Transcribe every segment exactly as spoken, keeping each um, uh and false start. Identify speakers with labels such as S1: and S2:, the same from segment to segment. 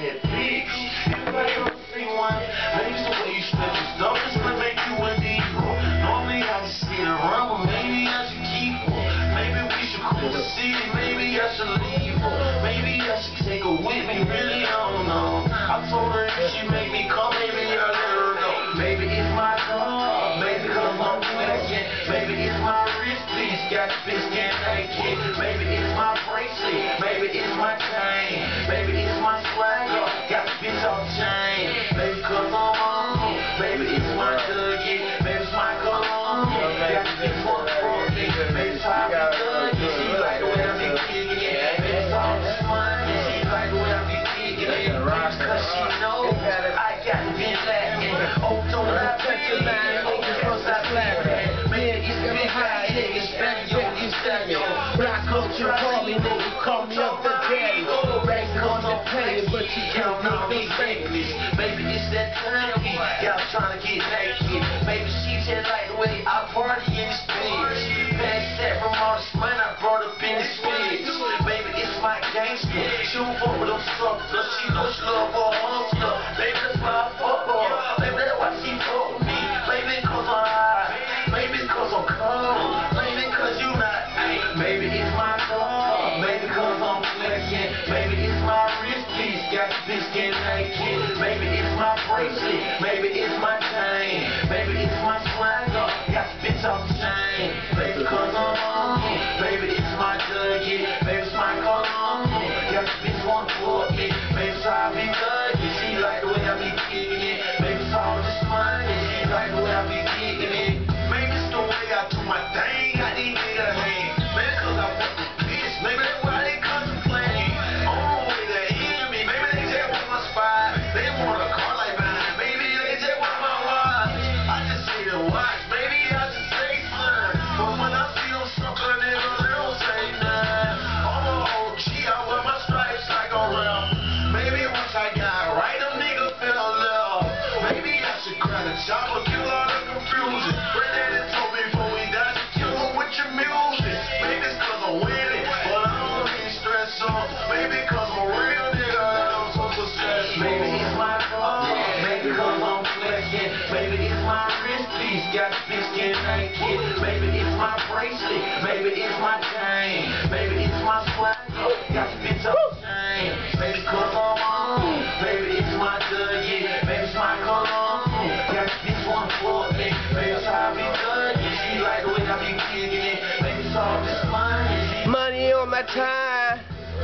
S1: that bitch. If I ever see one, I used to way you stretch your stuff, it's gonna make you a diva. Normally I just sit around, but maybe I should keep her. Maybe we should cruise the city, maybe I should leave her. Maybe I should take her with me, really, I don't know. I told her if she make me come, maybe I'll let her know. Maybe it's my car, maybe cause I'm flexing. Maybe it's my wrist piece, got the bitch getting naked. Maybe it's my bracelet, maybe it's my chain. Maybe it's my swagger, got the bitch off chain. Maybe cause I'm on, maybe it's my nugget. Maybe it's my cologne, got the bitch on the front. Maybe it's how I be dug, she like the way I be kicking it. Maybe it's all this money, she like the way I be kicking it. Maybe cause she knows I got to be laughing. Oh, don't I touch your line, cause I laughing. Man, it's big high, niggas, back yo, it's that yo. Black culture, call me nigga, call me up the daddy. Back on the play, but you can't make me famous. Maybe it's that time, y'all trying to get naked. Maybe she just like the way I party in this bitch. Pass that from all this money I brought up in this bitch. Maybe it's my gangster, she don't fuck with them suckers. She know she love her hustler. Maybe that's why I fuck her. Maybe that's why she fuck with me. Maybe cause I'm high. Maybe cause I'm cold. Maybe cause you not. Maybe it's my car. Maybe cause I'm flexing. Maybe it's my wrist piece, got the bitch getting naked. Maybe it's my bracelet. Maybe it's my chain. Maybe it's my swagger, got the bitch off the chain. Maybe cause I'm on. Maybe it's my nugget. Maybe it's my cologne, got the bitch want to fuck me. Maybe it's how I be thugging, she like the way I be kicking it. Maybe it's all this money, she like the way I be kicking it. Maybe it's the way I do my thing, I need nigga hang. Maybe cause I fuck with bitch, maybe that's why they contemplating. I don't know where they hear me, maybe they just want my spy. They want a car like mine, maybe they just want my watch. I just see the watch, maybe I just say something. But when I see them sucker niggas, they don't say nothing. I'm a O G, I wear my stripes like a real. Maybe once I got right, them niggas fell in love. Maybe I should cry the chopper, kill all the confusion. Granddaddy told me before we die to kill her with your music. Maybe it's cause I'm winning, but I don't need stress on. Maybe cause I'm a real nigga, I'm so successful. Maybe it's my car, maybe cause I'm flexing. Maybe it's my wrist piece, got the bitch getting naked. Maybe it's my bracelet, maybe it's my chain. Maybe it's my swagger, got the bitch off the chain. Maybe cause I'm on, maybe it's my nugget. Maybe it's my cologne, got the bitch want to fuck me. Maybe it's how I be thugging, she like the way I be kicking it. Maybe it's all this money.
S2: Money on my time.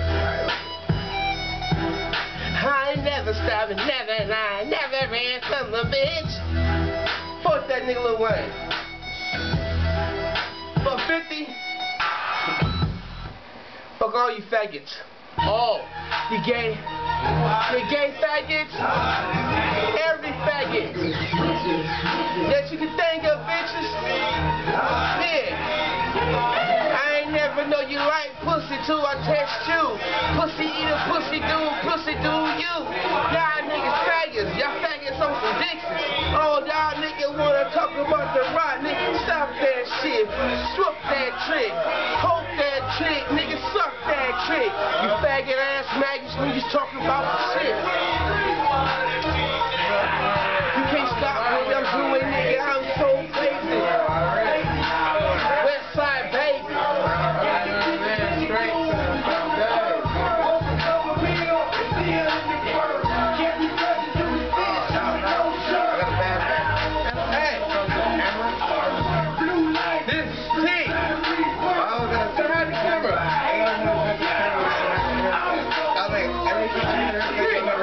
S2: I ain't never stopping, never lying, never ran from the bitch. Fuck that nigga Lil Wayne. Fuck fifty. Fuck all you faggots. All. You gay. You gay faggots. Every faggot that you can think of, bitches. Yeah. I ain't never know you like pussy till I test you. Pussy eater, pussy dude, pussy do you. Y'all niggas faggots. Y'all faggots on some Dixons. Oh, y'all niggas wanna talk about the rock, nigga. Stop that shit. Swoop that trick. Hope that trick, nigga. Suck that trick. You faggot ass maggots when you talking about the shit. You can't stop me, I'm doing nigga. I'm so crazy. West side baby. Everything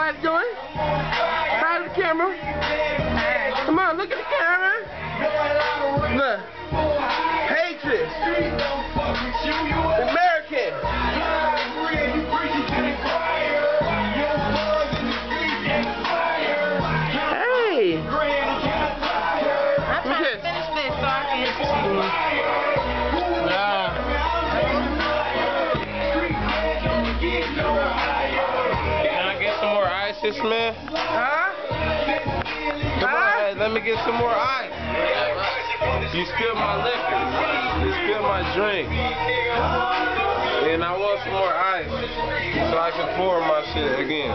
S2: guys doing? Hi to the camera. Come on, look at the camera. Look. Patriots. American. Hey.
S3: I'm trying to finish this so I can
S4: Can I get some more ice, this man?
S2: Huh?
S4: Come on, hey, let me get some more ice. You spilled my liquor. You spilled my drink. And I want some more ice so I can pour my shit again.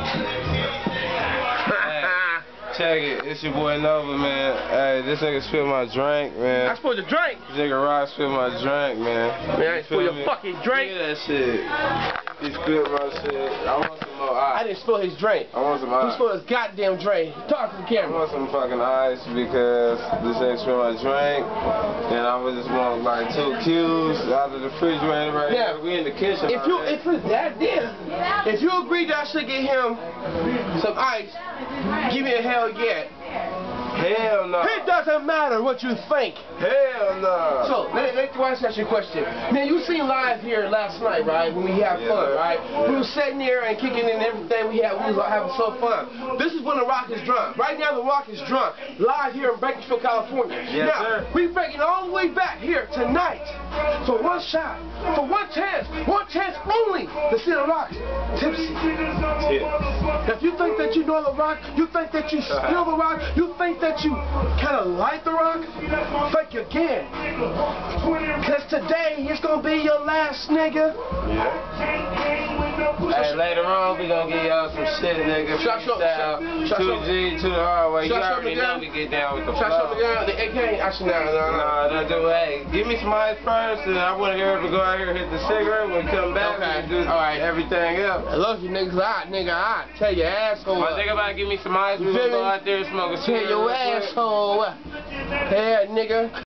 S4: Hey, check it. It's your boy Nova, man. Hey, this nigga spilled my drink, man.
S2: I supposed to drink.
S4: This nigga Rock spilled my drink, man.
S2: Man, I spilled your
S4: me?
S2: fucking drink.
S4: Look at that shit. He spilled my shit. I want some more ice.
S2: I didn't spill his drink.
S4: I want some
S2: He
S4: ice.
S2: spilled his goddamn drink. Talk to the
S4: I
S2: camera.
S4: want some fucking ice because this ain't spilled my drink. And I would just want like two cubes out of the refrigerator right
S2: Yeah.
S4: here. We in the kitchen.
S2: If you,
S4: already.
S2: if it's that deal, if you agree that I should get him some ice, give me a hell yeah.
S4: Hell no.
S2: It doesn't matter what you think.
S4: Hell no.
S2: So, let, let me ask you a question. Man, you seen live here last night, right? When we had
S4: Yeah,
S2: fun, right?
S4: yeah.
S2: We were sitting there and kicking in everything we had. We was having so fun. This is when The Rock is drunk. Right now, The Rock is drunk. Live here in Bakersfield, California.
S4: Yes,
S2: now,
S4: sir.
S2: we breaking all the way back here tonight for one shot, for one chance, one chance only to see The Rock tipsy.
S4: Yeah.
S2: If you think that you know The Rock, you think that you spill The Rock, you think that you kind of like The Rock, think again. Because today is going to be your last, nigga.
S4: Yeah. Hey, later on, we gonna give y'all some shit, nigga.
S2: Shot show-
S4: Freestyle,
S2: shot
S4: two
S2: show-
S4: G to the hard way. You
S2: shot show
S4: already
S2: the
S4: know
S2: gun.
S4: we get down with the
S2: Shot
S4: flow.
S2: something down, the A K, actually, no, no, no.
S4: Nah, don't do Hey, give me some ice first, and I want to hear to go out here and hit the cigarette. When we come back,
S2: Okay.
S4: we do
S2: All right.
S4: everything else.
S2: I love you niggas hot, nigga hot. Tell your asshole
S4: My
S2: up.
S4: nigga about to give me some ice. We
S2: You
S4: gonna
S2: feel
S4: go
S2: me?
S4: out there and smoke a
S2: Tell
S4: cigarette.
S2: your
S4: real quick.
S2: asshole up. Yeah, nigga.